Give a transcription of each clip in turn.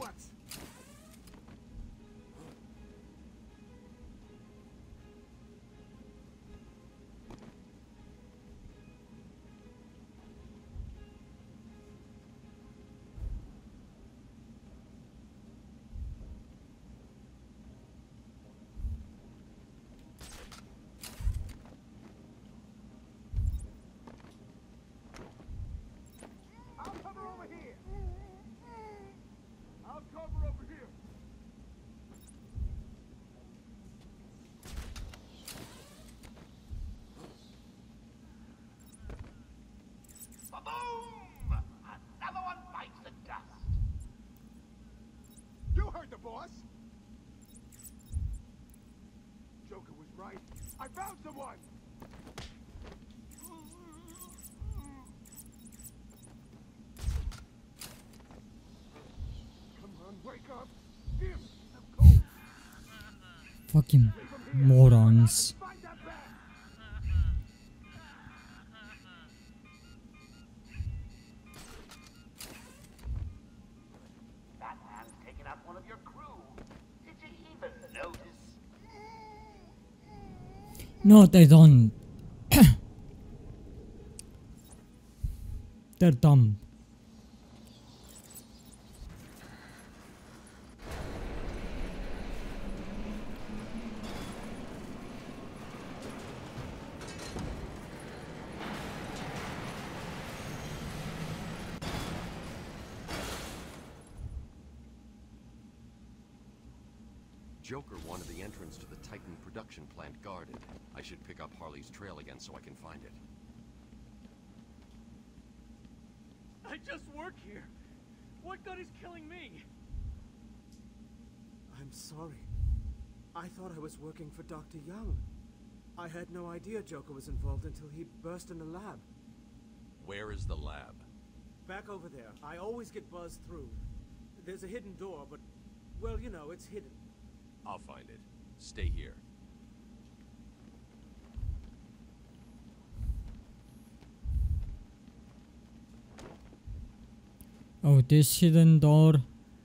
robots! Boom! Another one bites the dust. You heard the boss. Joker was right. I found someone. Come on, wake up. Give some cold. Fucking morons. Find that bag. Batman's taken out one of your crew. Did you even notice? No, they don't. They're dumb. Joker wanted the entrance to the Titan production plant guarded. I should pick up Harley's trail again so I can find it. I just work here. What good is killing me? I'm sorry. I thought I was working for Dr. Young. I had no idea Joker was involved until he burst in the lab. Where is the lab? Back over there. I always get buzzed through. There's a hidden door, but, well, you know, it's hidden. I'll find it. Stay here. Oh, this hidden door.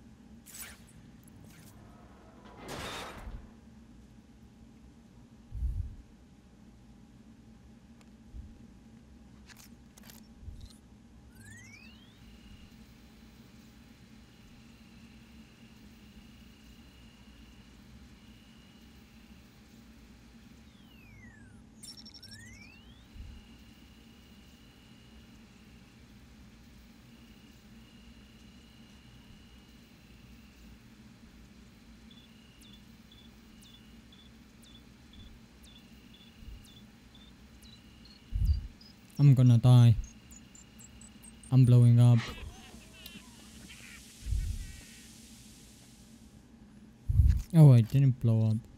I'm gonna die. I'm blowing up. Oh, I didn't blow up.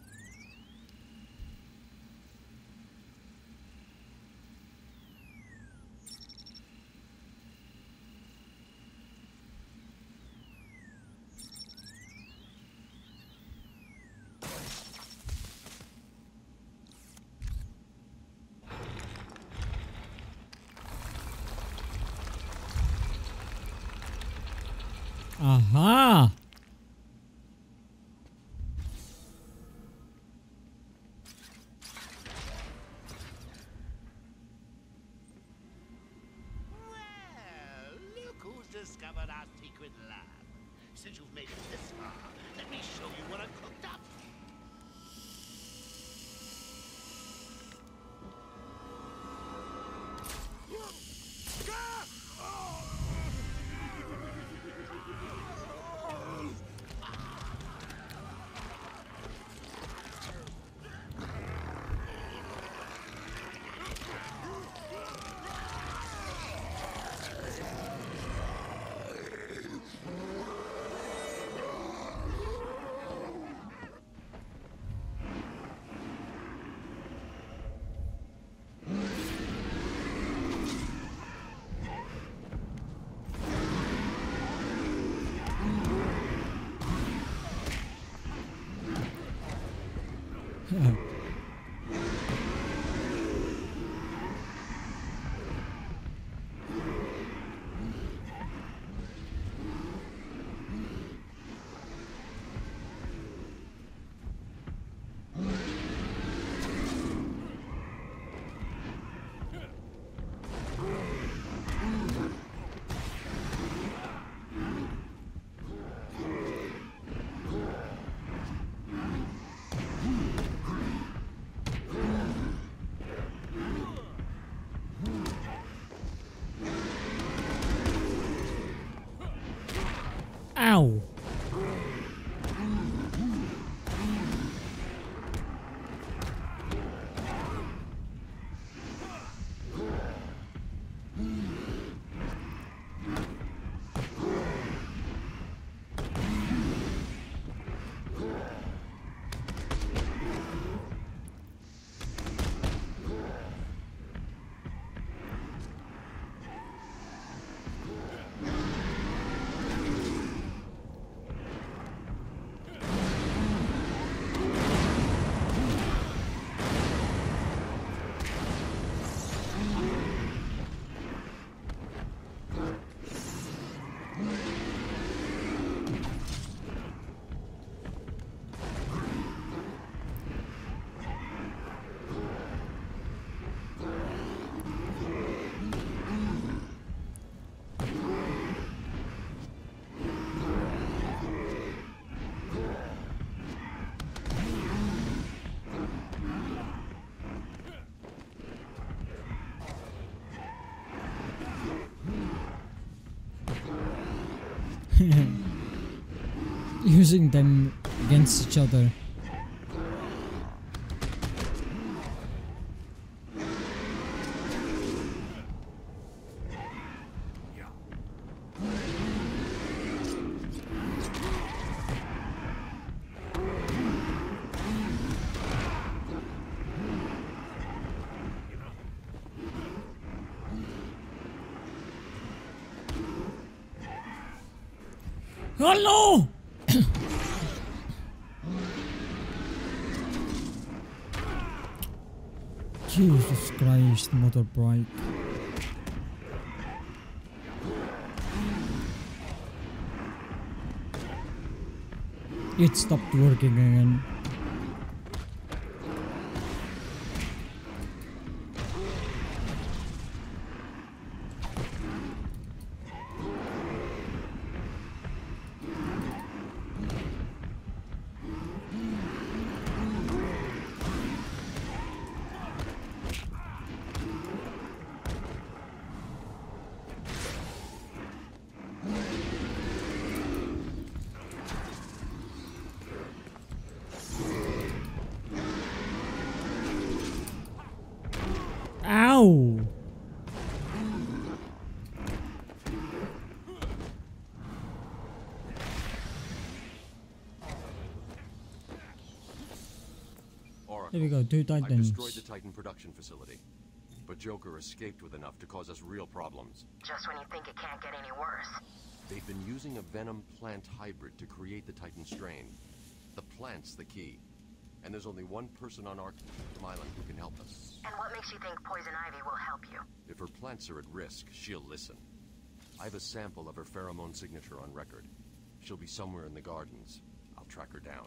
Aha! Well, look who's discovered our secret lab. Since you've made it this far, let me show you what I've cooked up. Ow! Using them against each other. Hello! Jesus Christ, motorbike. It stopped working again. Ow! Oracle, There we go, 2 I Titans. destroyed the Titan production facility, but Joker escaped with enough to cause us real problems. Just when you think it can't get any worse. They've been using a venom plant hybrid to create the Titan strain. The plant's the key, and there's only one person on Arkham Island who can help us. And what makes you think Poison Ivy will help you? If her plants are at risk, she'll listen. I have a sample of her pheromone signature on record. She'll be somewhere in the gardens. I'll track her down.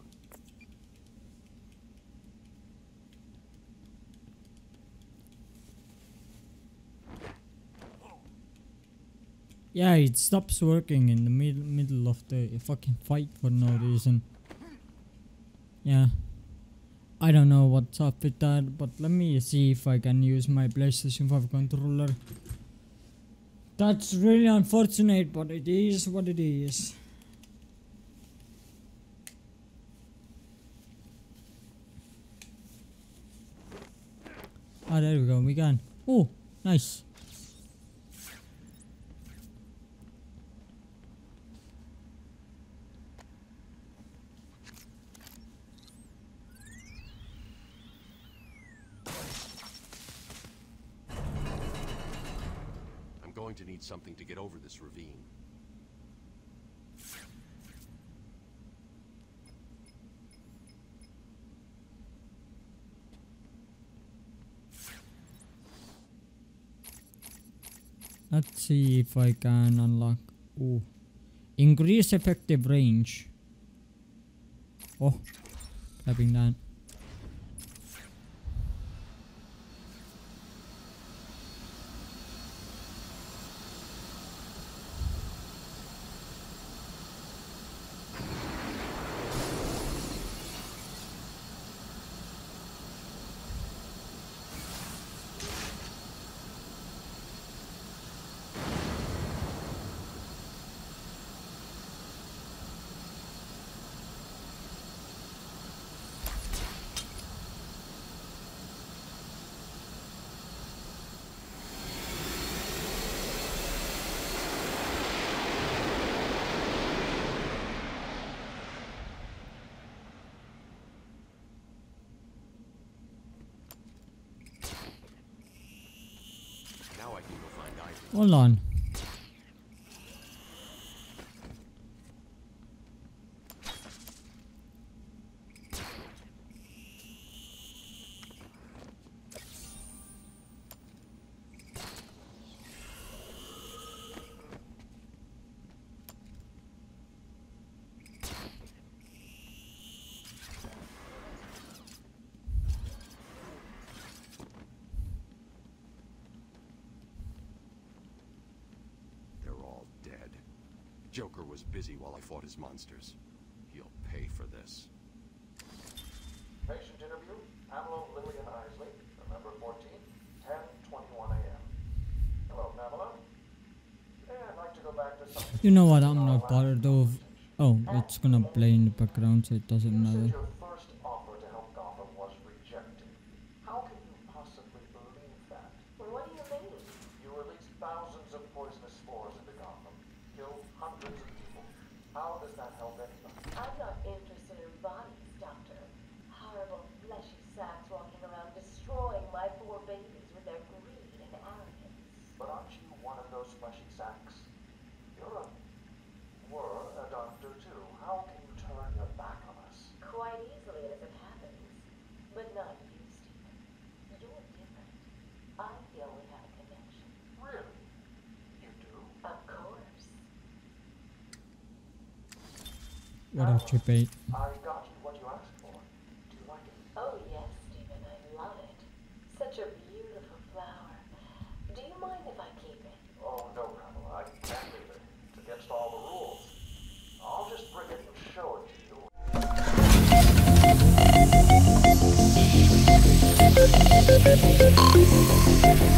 Yeah, it stops working in the middle of the fucking fight for no reason. Yeah. I don't know what's up with that, but let me see if I can use my PlayStation 5 controller. That's really unfortunate, but it is what it is. Ah, there we go, we can. Oh, nice. I'm going to need something to get over this ravine. Let's see if I can unlock. Ooh. Increase effective range. Oh, grabbing that. Hold on. They're all dead. Joker was busy while I fought his monsters. He'll pay for this. Patient interview, Pamela Lillian Isley, November 14th, 10:21 a.m. Hello, Pamela. Yeah, I'd like to go back to something. You know what? I'm not bothered of. Oh, it's gonna play in the background, so it doesn't You matter. said your first offer to help Gotham was rejected. How can you possibly believe that? Well, what do you mean? You released thousands of poisonous spores into Gotham, killed hundreds of people. How does that help anybody? I'm not interested in bodies, Doctor. Horrible, fleshy sacks walking around destroying my 4 babies with their greed and arrogance. But aren't you one of those fleshy sacks? Were a doctor too. How can you turn your back on us? Quite easily as it happens. But not you, Stephen. You're different. I feel we have a connection. Really? You do? Of course. What a debate. I got you what you asked for. Do you like it? Oh yes, Stephen, I love it. Such a beautiful flower. Do you mind if I keep it? Oh, no, Pamela. I can't leave it. It's against all the rules. I'll just bring it and show it to you.